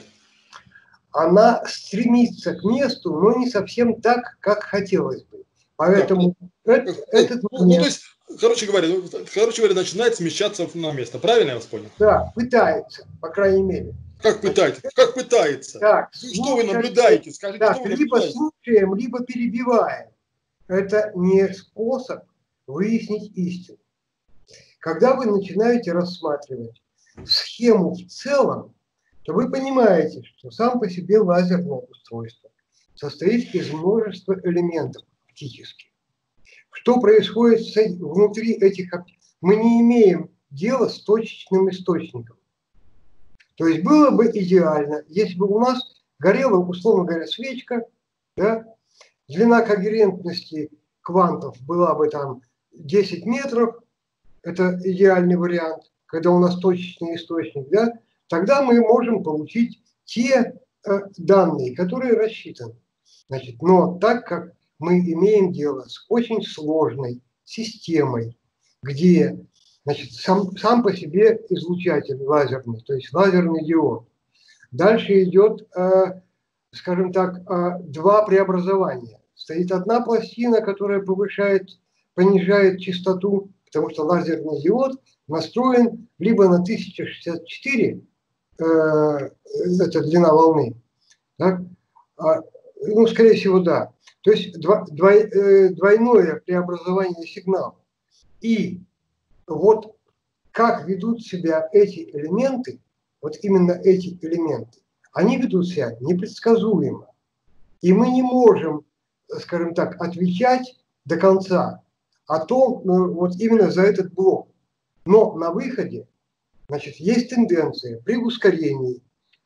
A: Она стремится к месту, но не совсем так, как хотелось бы. Поэтому
B: да.
A: это,
B: ну,
A: этот
B: ну,
A: момент...
B: ну, то есть, короче говоря, ну, короче говоря, начинает смещаться на место. Правильно я вас понял?
A: Да, пытается, по крайней мере.
B: Как пытается? Значит, как пытается?
A: Так,
B: что слушаем, вы наблюдаете? Скажите,
A: так,
B: что вы
A: либо
B: наблюдаете?
A: слушаем, либо перебиваем. Это не способ выяснить истину. Когда вы начинаете рассматривать схему в целом, то вы понимаете, что сам по себе лазерное устройство состоит из множества элементов оптических. Что происходит внутри этих... Мы не имеем дела с точечным источником. То есть было бы идеально, если бы у нас горела, условно говоря, свечка, да, длина когерентности квантов была бы там десять метров, это идеальный вариант, когда у нас точечный источник, да, тогда мы можем получить те э, данные, которые рассчитаны. Значит, но так как мы имеем дело с очень сложной системой, где, значит, сам, сам по себе излучатель лазерный, то есть лазерный диод. Дальше идет, э, скажем так, э, два преобразования. Стоит одна пластина, которая повышает, понижает частоту, потому что лазерный диод настроен либо на тысяча шестьдесят четыре, э, это длина волны, так? А, ну, скорее всего, да. То есть дво, двой, э, двойное преобразование сигнала. И вот как ведут себя эти элементы, вот именно эти элементы, они ведут себя непредсказуемо. И мы не можем, скажем так, отвечать до конца о том, вот именно за этот блок. Но на выходе, значит, есть тенденция при ускорении,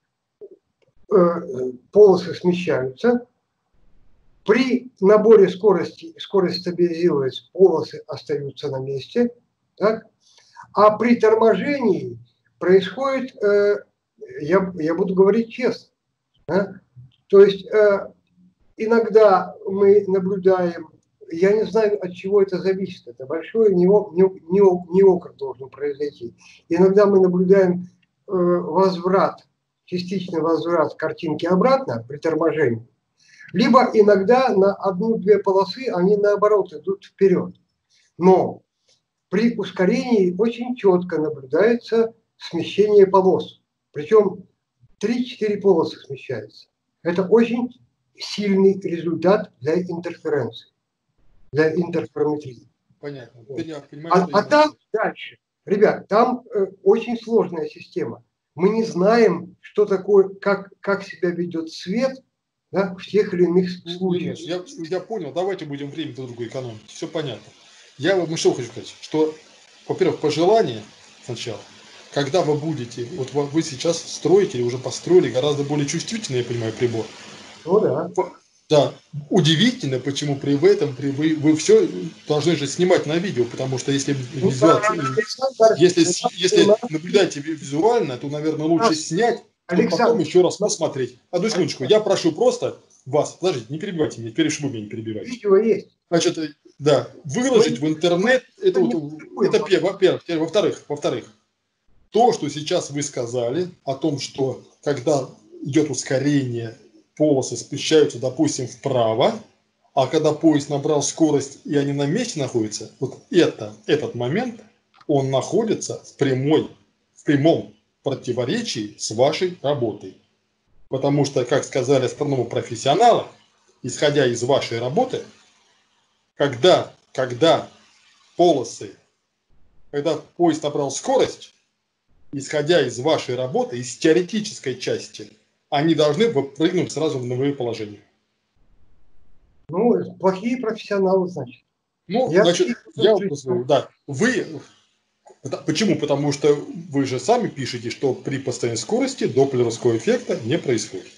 A: э, полосы смещаются, при наборе скорости, скорость стабилизируется, полосы остаются на месте, так? А при торможении происходит, э, я, я буду говорить честно, да? То есть э, иногда мы наблюдаем, я не знаю, от чего это зависит, это большой неокр должен произойти. Иногда мы наблюдаем э, возврат, частичный возврат картинки обратно при торможении, либо иногда на одну-две полосы они наоборот идут вперед. Но при ускорении очень четко наблюдается смещение полос. Причем три-четыре полосы смещаются. Это очень сильный результат для интерференции, для интерферометрии.
B: Понятно.
A: Вот.
B: Я понимаю,
A: а, а там дальше, ребят, там э, очень сложная система. Мы не знаем, что такое, как, как себя ведет свет, да, в тех или иных случаях.
B: Я, я понял, давайте будем время друг другу экономить. Все понятно. Я вам что хочу сказать, что, во-первых, пожелание сначала, когда вы будете, вот вы сейчас строите или уже построили гораздо более чувствительный, я понимаю, прибор.
A: Ну да.
B: Да, удивительно, почему при этом при, вы, вы все должны же снимать на видео, потому что если,
A: ну,
B: визуал,
A: да,
B: если,
A: Александр,
B: если наблюдаете визуально, то, наверное, лучше снять, чтобы
A: Александр,
B: потом еще раз посмотреть. Одну секундочку, я прошу просто вас, подождите, не перебивайте меня, теперь чтобы меня не перебивать.
A: Видео есть.
B: Значит, да, выложить в интернет, это, вот, это первое, во-первых. Во-вторых, во-вторых, то, что сейчас вы сказали о том, что когда идет ускорение, полосы смещаются, допустим, вправо, а когда поезд набрал скорость и они на месте находятся, вот это, этот момент, он находится в, прямой, в прямом противоречии с вашей работой. Потому что, как сказали астрономы-профессионалы, исходя из вашей работы, когда, когда полосы, когда поезд набрал скорость, исходя из вашей работы, из теоретической части, они должны прыгнуть сразу в новые положения.
A: Ну, плохие профессионалы, значит.
B: Ну,
A: я
B: значит, я вот, да, вы, почему? Потому что вы же сами пишете, что при постоянной скорости доплеровского эффекта не происходит.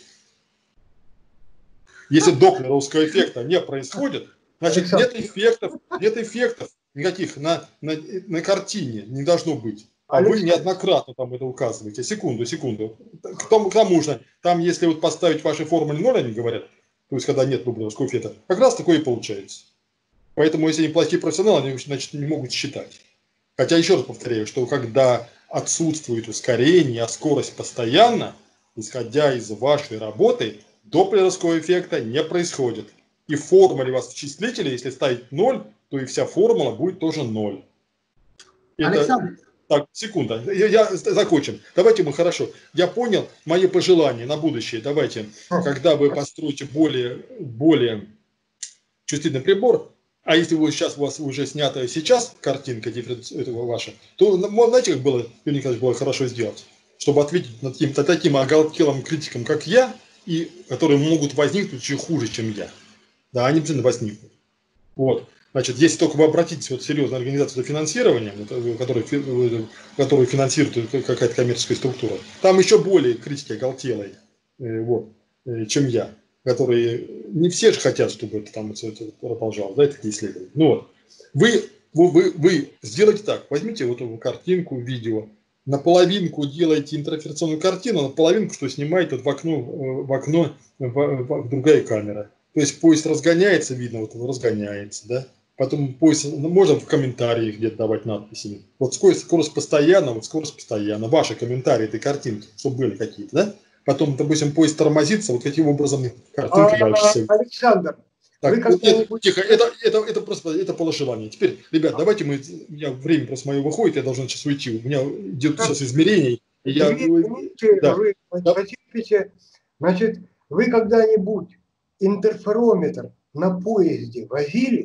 B: Если доплеровского эффекта не происходит, значит, нет эффектов, нет эффектов никаких на, на, на картине не должно быть. А вы неоднократно там это указываете. Секунду, секунду. К тому, к тому же, там, если вот поставить ваши формулы ноль, они говорят, то есть, когда нет доплеровского эффекта, как раз такое и получается. Поэтому, если они плохие профессионалы, они, значит, не могут считать. Хотя, еще раз повторяю, что когда отсутствует ускорение, а скорость постоянна, исходя из вашей работы, доплеровского эффекта не происходит. И в формуле у вас в числителе, если ставить ноль, то и вся формула будет тоже ноль. Это...
E: Александр.
B: Так, секунда, я, я закончим. Давайте мы, хорошо, я понял, мои пожелания на будущее. Давайте, когда вы построите более, более чувствительный прибор, а если вы сейчас у вас уже снята сейчас картинка этого ваша, то, знаете, как было, Юрий Николаевич, было хорошо сделать, чтобы ответить над таким, таким оголтелым критикам, как я, и которые могут возникнуть чуть хуже, чем я. Да, они обязательно возникнут. Вот. Значит, если только вы обратитесь вот, в серьезную организацию финансирования, которую, которую финансирует какая-то коммерческая структура, там еще более критики оголтелые, вот, чем я, которые не все же хотят, чтобы это там это продолжалось, да, такие исследования. Ну вот, вы, вы, вы сделайте так, возьмите вот эту картинку, видео, наполовинку делаете интерференционную картину, наполовинку, что снимаете вот в окно, в окно в, в, в другая камера. То есть поезд разгоняется, видно, вот он разгоняется, да. Потом поезд, ну, можно в комментариях где-то давать надписи. Вот скорость, скорость постоянно, вот скорость постоянно. Ваши комментарии этой картинки, чтобы были какие-то, да? Потом, допустим, поезд тормозится, вот каким образом картинка а, дальше.
A: Александр,
B: так, вы вот это, тихо, это, это, это просто это положелание. Теперь, ребят, давайте мы, у меня время просто мое выходит, я должен сейчас уйти. У меня идет как? Сейчас измерение. Я,
A: минуты, да. Вы да. Потерпите. Значит, вы когда-нибудь интерферометр на поезде возили?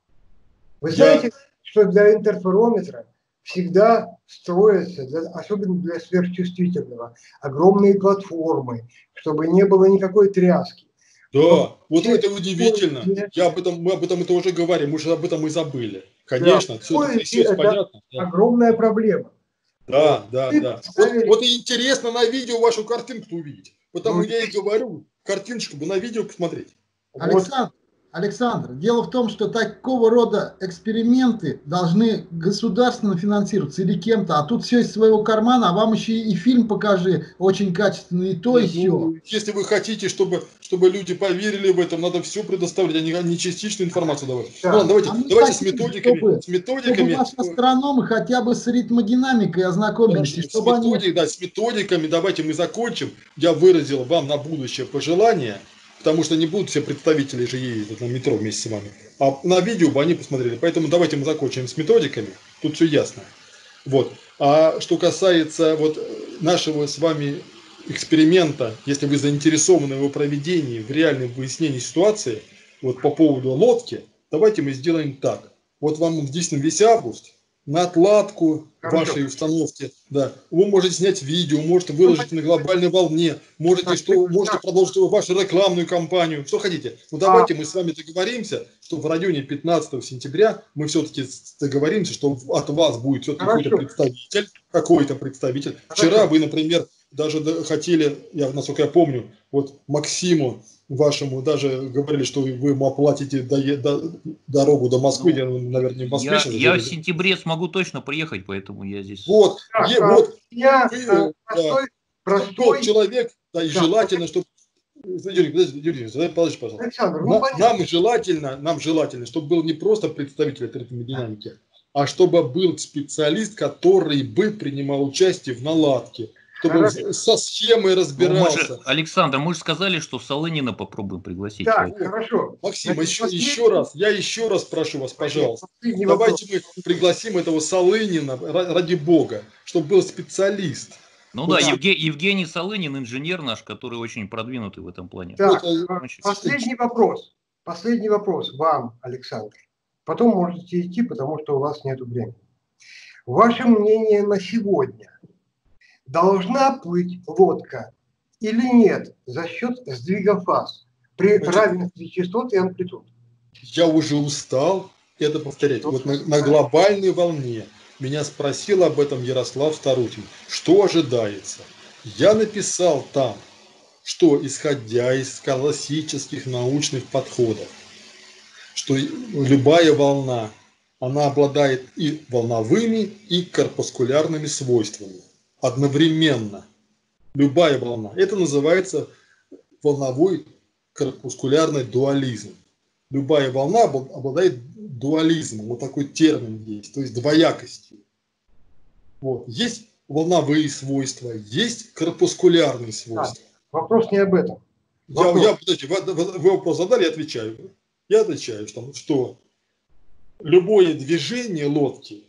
A: Вы знаете, я... что для интерферометра всегда строятся, для, особенно для сверхчувствительного, огромные платформы, чтобы не было никакой тряски.
B: Да, но вот все это удивительно. Поезде... Я об этом, мы об этом это уже говорим, мы же об этом и забыли. Конечно, да, все, это, все это понятно.
A: Огромная да. проблема.
B: Да, да, да. да. Вот, вот и интересно на видео вашу картинку увидеть. Потому ну, я и говорю, картиночку бы на видео посмотреть.
E: Александр, Александр, дело в том, что такого рода эксперименты должны государственно финансироваться или кем-то, а тут все из своего кармана, а вам еще и фильм покажи, очень качественный, и то, и
B: ну,
E: все.
B: Если вы хотите, чтобы, чтобы люди поверили в это, надо все предоставлять, а не, не частичную информацию давать. Да. Ну, ладно, давайте, а давайте хотим, с методиками. Чтобы, с методиками.
E: Чтобы ваши астрономы хотя бы с ритмодинамикой ознакомились.
B: Хорошо,
E: чтобы
B: с, методик,
E: они...
B: да, с методиками давайте мы закончим. Я выразил вам на будущее пожелание. Потому что не будут все представители же ездить на метро вместе с вами. А на видео бы они посмотрели. Поэтому давайте мы закончим с методиками. Тут все ясно. Вот. А что касается вот нашего с вами эксперимента, если вы заинтересованы в его проведении, в реальном выяснении ситуации, вот по поводу лодки, давайте мы сделаем так. Вот вам действительно весь август на отладку Хорошо. вашей установки, да, вы можете снять видео, можете выложить на глобальной волне, можете, что, можете продолжить вашу рекламную кампанию, что хотите. Ну давайте мы с вами договоримся, что в районе пятнадцатого сентября мы все-таки договоримся, что от вас будет все-таки какой-то представитель, какой-то представитель. Хорошо. Вчера вы, например, даже хотели, я, насколько я помню, вот Максиму вашему даже говорили, что вы ему оплатите до, до, дорогу до Москвы, ну, я, наверное, не в Москве.
D: Я, я в сентябре смогу точно приехать, поэтому я здесь...
B: Вот,
A: так,
B: е, вот
A: я
B: вы,
A: простой,
B: да,
A: простой
B: человек, да, и да, желательно, чтобы... Юрий, подожди, Юрий, подожди, пожалуйста. Александр, ну, нам, нам, желательно, нам желательно, чтобы был не просто представитель термодинамики, а чтобы был специалист, который бы принимал участие в наладке. Чтобы Хорошо. со схемой разбирался.
D: Ну, мы же, Александр, мы же сказали, что Солынина попробуем пригласить.
A: Так, хорошо.
B: Максим, Значит, еще, последний... еще раз, я еще раз прошу вас, пожалуйста. Давайте вопрос. мы пригласим этого Солынина, ради бога, чтобы был специалист.
D: Ну вот. да, Евге... Евгений Солынин, инженер наш, который очень продвинутый в этом плане.
A: Так, вот, последний вопрос. Последний вопрос вам, Александр. Потом можете идти, потому что у вас нет времени. Ваше мнение на сегодня. Должна плыть лодка или нет за счет сдвига фаз при
B: Значит,
A: равенстве частот и амплитуд?
B: Я уже устал это повторять. Вот на, на глобальной волне меня спросил об этом Ярослав Старутин. Что ожидается? Я написал там, что исходя из классических научных подходов, что любая волна, она обладает и волновыми, и корпускулярными свойствами одновременно. Любая волна. Это называется волновой корпускулярный дуализм. Любая волна обладает дуализмом. Вот такой термин есть, то есть двоякостью. Вот. Есть волновые свойства, есть корпускулярные свойства.
A: Да, вопрос не об этом.
B: Я, я, подожди, вы, вы вопрос задали, я отвечаю. Я отвечаю, что, что любое движение лодки,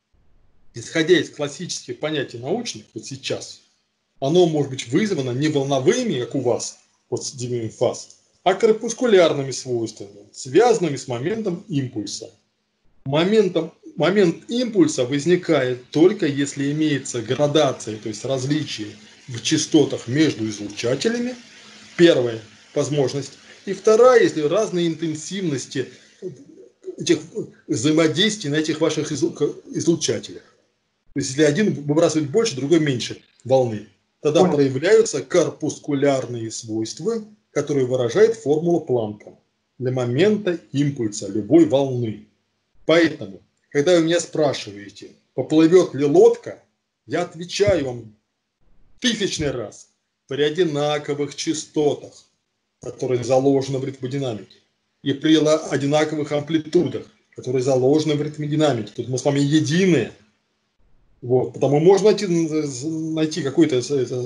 B: исходя из классических понятий научных, вот сейчас, оно может быть вызвано не волновыми, как у вас, вот с сдвигом фаз, а корпускулярными свойствами, связанными с моментом импульса. Моментом, момент импульса возникает только если имеется градация, то есть различие в частотах между излучателями. Первая возможность. И вторая, если разные интенсивности этих взаимодействий на этих ваших излучателях. То есть если один выбрасывает больше, другой меньше волны. Тогда Понял. Проявляются корпускулярные свойства, которые выражает формула Планка для момента импульса любой волны. Поэтому, когда вы меня спрашиваете, поплывет ли лодка, я отвечаю вам тысячный раз при одинаковых частотах, которые заложены в ритмодинамике, и при одинаковых амплитудах, которые заложены в ритмодинамике. Тут мы с вами едины. Вот, потому можно найти, найти какое-то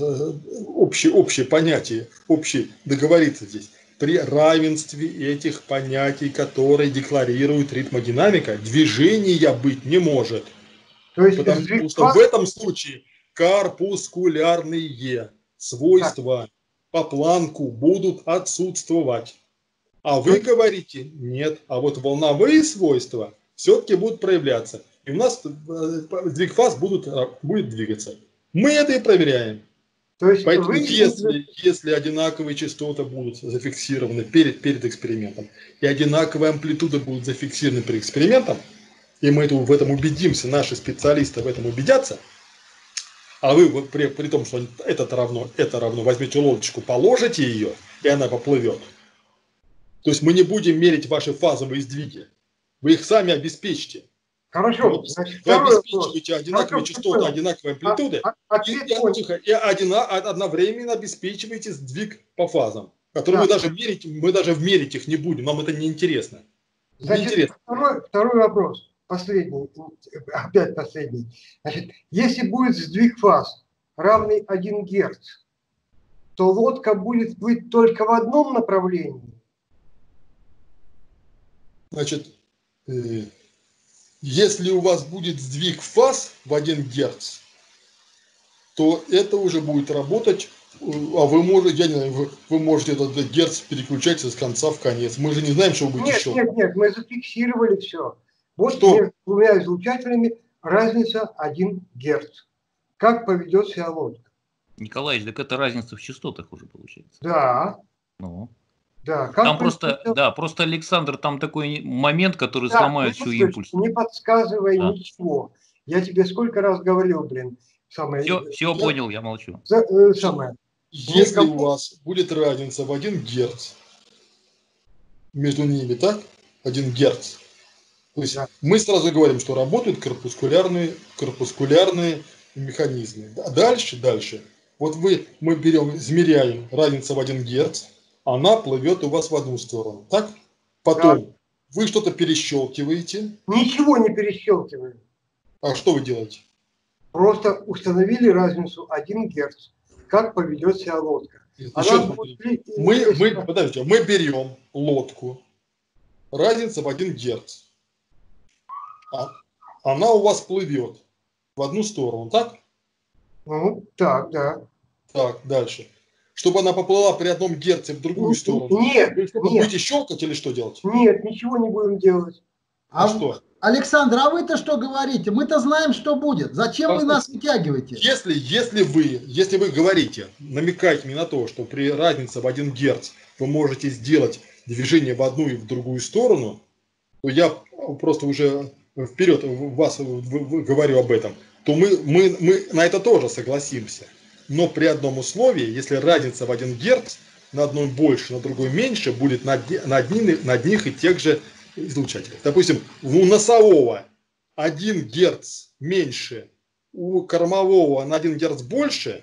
B: общее, общее понятие, общее, договориться здесь. При равенстве этих понятий, которые декларирует ритмодинамика, движения быть не может. То есть, потому что в этом случае корпускулярные свойства по Планку будут отсутствовать. А вы говорите, нет, а вот волновые свойства все-таки будут проявляться. И у нас сдвиг фаз будут, будет двигаться. Мы это и проверяем. То есть Поэтому вы... если, если одинаковые частоты будут зафиксированы перед, перед экспериментом, и одинаковые амплитуды будут зафиксированы перед экспериментом, и мы это, в этом убедимся, наши специалисты в этом убедятся, а вы вот при, при том, что это равно, это равно, возьмете лодочку, положите ее, и она поплывет. То есть мы не будем мерить ваши фазовые сдвиги. Вы их сами обеспечите. Хорошо. Значит, вы обеспечиваете одинаковые частоты, одинаковые амплитуды, а, а, и, и, и одина, одновременно обеспечиваете сдвиг по фазам, которые да. мы, даже мерить, мы даже мерить их не будем, нам это не интересно.
A: Значит, не интересно. Второй, второй вопрос, последний, опять последний. Значит, если будет сдвиг фаз равный один герц, то лодка будет плыть только в одном направлении.
B: Значит, э, если у вас будет сдвиг фаз в один герц, то это уже будет работать, а вы можете, я не знаю, вы, вы можете этот герц переключать с конца в конец. Мы же не знаем, что вы будете
A: нет,
B: щелкать.
A: Нет, нет, мы зафиксировали все. Вот
B: что?
A: Между двумя излучателями разница один герц. Как поведет себя лодка?
D: Николаевич, так это разница в частотах уже получается.
A: Да.
D: Ну.
A: Да, как
D: там просто, да, просто Александр, там такой момент, который
A: да,
D: сломает всю импульс.
A: Не подсказывай да. ничего. Я тебе сколько раз говорил, блин. Самое...
D: Все, все я... понял, я молчу.
A: За, э, самое.
B: Если Никому... у вас будет разница в один герц между ними, так? один герц. То есть да. мы сразу говорим, что работают корпускулярные, корпускулярные механизмы. А дальше, дальше. Вот вы, мы берем, измеряем разницу в один герц. Она плывет у вас в одну сторону, так? Потом да. вы что-то перещелкиваете.
A: Ничего не перещелкиваем.
B: А что вы делаете?
A: Просто установили разницу один герц. Как поведет себя лодка? Она будет...
B: мы, мы, подождите, мы берем лодку. Разница в один герц. А, она у вас плывет в одну сторону, так?
A: Ну, так, да.
B: Так, дальше. Чтобы она поплыла при одном герце в другую сторону.
A: Нет,
B: вы что-то
A: нет.
B: будете щелкать или что делать?
A: Нет, ничего не будем делать.
E: А,
B: А что?
E: Александр, а вы-то что говорите? Мы-то знаем, что будет. Зачем вы нас вытягиваете?
B: Если, если, вы, если вы говорите, намекаете мне на то, что при разнице в один герц вы можете сделать движение в одну и в другую сторону, то я просто уже вперед вас говорю об этом, то мы, мы, мы на это тоже согласимся. Но при одном условии, если разница в один герц на одной больше, на другой меньше, будет на, на, одни, на одних и тех же излучателях. Допустим, у носового один герц меньше, у кормового на один герц больше,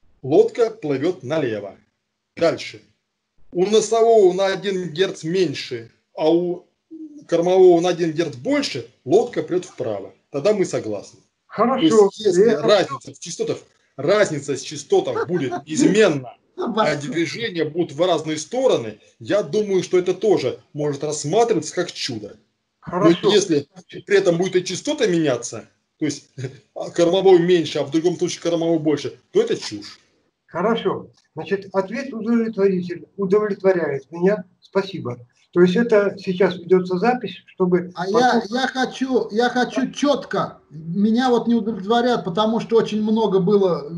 B: лодка плывет налево. Дальше. У носового на один герц меньше, а у кормового на один герц больше, лодка плывет вправо. Тогда мы согласны.
A: Хорошо.
B: То есть, если
A: Я...
B: разница в частотах, разница в частотах будет изменна, а движения будут в разные стороны, я думаю, что это тоже может рассматриваться как чудо.
A: Хорошо.
B: Но если при этом будет и частота меняться, то есть кормовой меньше, а в другом случае кормовой больше, то это чушь.
A: Хорошо. Значит, ответ удовлетворитель, удовлетворяет меня. Спасибо. То есть это сейчас ведется запись, чтобы...
E: А
A: потом...
E: я, я, хочу, я хочу четко, меня вот не удовлетворяет, потому что очень много было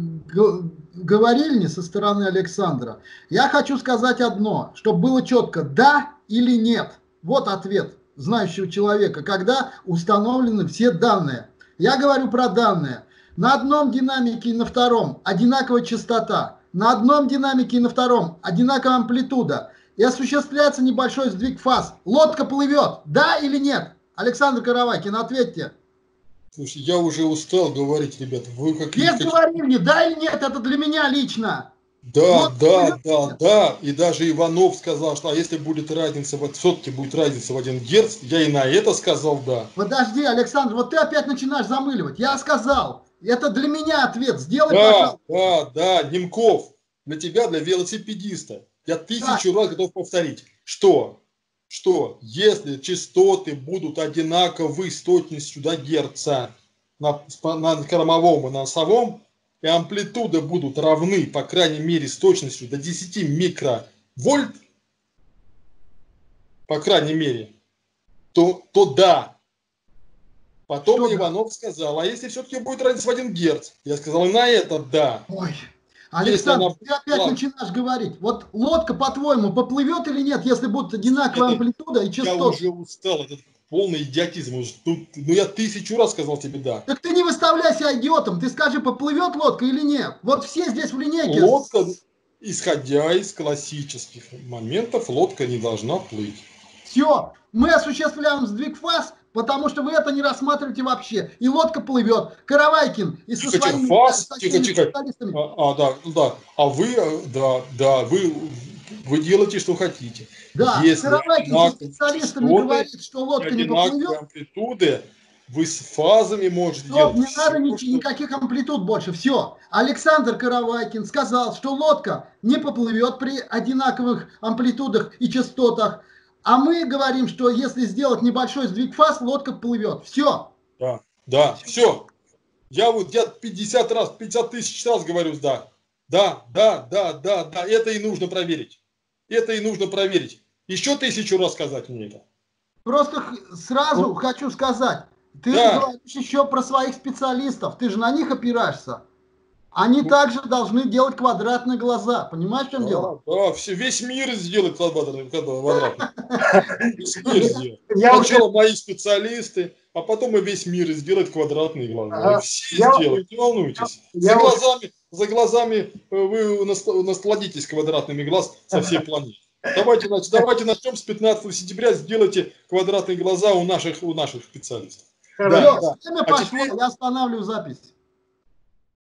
E: говорильни со стороны Александра. Я хочу сказать одно, чтобы было четко, да или нет. Вот ответ знающего человека, когда установлены все данные. Я говорю про данные. На одном динамике и на втором одинаковая частота, на одном динамике и на втором одинаковая амплитуда, и осуществляется небольшой сдвиг фаз. Лодка плывет, да или нет? Александр Каравакин, ответьте.
B: Слушай, я уже устал говорить, ребят. Вы как
E: Без говорили, да или нет, это для меня лично.
B: Да,
E: Лодка
B: да,
E: плывет,
B: да,
E: нет?
B: да. И даже Иванов сказал, что а если будет разница, вот все-таки будет разница в один герц, я и на это сказал да.
E: Подожди, Александр, вот ты опять начинаешь замыливать. Я сказал, это для меня ответ. Сделай,
B: Да,
E: пожалуйста.
B: да, да, Немков, для тебя, для велосипедиста. Я тысячу раз готов повторить. Что? Что? Если частоты будут одинаковы с точностью до герца на, на кормовом и на носовом, и амплитуды будут равны, по крайней мере, с точностью до десяти микровольт, по крайней мере, то, то да. Потом
E: Что
B: Иванов да? сказал, а если все-таки будет разница в один герц? Я сказал, и на это да.
E: Ой, Александр,
B: она...
E: ты опять
B: Ладно.
E: начинаешь говорить. Вот лодка, по-твоему, поплывет или нет, если будут одинаковая
B: Это...
E: амплитуда и частота?
B: Я уже устал, это полный идиотизм. Тут, ну я тысячу раз сказал тебе да.
E: Так ты не выставляй себя идиотом, ты скажи, поплывет лодка или нет. Вот все здесь в линейке.
B: Лодка, исходя из классических моментов, лодка не должна плыть.
E: Все, мы осуществляем сдвиг фаз, потому что вы это не рассматриваете вообще. И лодка плывет. Каравайкин и со
B: Тихо,
E: своими
B: тихо, фаз,
E: такими
B: тихо, тихо.
E: специалистами.
B: А, а, да, да. А вы, да, да, вы, вы делаете, что хотите.
E: Да,
B: Если
E: Каравайкин со специалистами
B: частоты,
E: говорит, что лодка не поплывет.
B: амплитуды, вы с фазами можете
E: Стоп,
B: делать
E: не
B: все,
E: надо ни,
B: что...
E: никаких амплитуд больше. Все. Александр Каравайкин сказал, что лодка не поплывет при одинаковых амплитудах и частотах. А мы говорим, что если сделать небольшой сдвиг фаз, лодка плывет. Все.
B: Да, да, все. Я вот я пятьдесят раз, пятьдесят тысяч раз говорю да. Да, да, да, да, да. Это и нужно проверить. Это и нужно проверить. Еще тысячу раз сказать мне это.
E: Просто сразу
B: Ну,
E: хочу сказать. Ты
B: да.
E: говоришь еще про своих специалистов. Ты же на них опираешься. Они ну, также должны делать квадратные глаза. Понимаешь, в чем
B: да,
E: дело?
B: Да, все, весь мир сделает квадратный. квадратный. Весь мир сделает.
A: Я
B: Сначала
A: уже...
B: мои специалисты, а потом и весь мир сделает квадратные глаза.
A: А,
B: все
A: я...
B: сделают, не волнуйтесь.
A: Я...
B: За глазами, за глазами вы насладитесь квадратными глаз со всей планеты. Давайте, значит, давайте начнем с пятнадцатого сентября, сделайте квадратные глаза у наших, у наших специалистов.
E: Хорошо,
B: Да,
E: время
B: да.
E: пошло,
B: А теперь...
E: я останавливаю запись.